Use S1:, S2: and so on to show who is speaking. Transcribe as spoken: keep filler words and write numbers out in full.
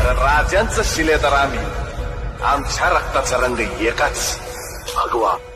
S1: राजांचं शिलेदार आम्ही, आमच्या रक्ताचा रंग एकाच, भगवा.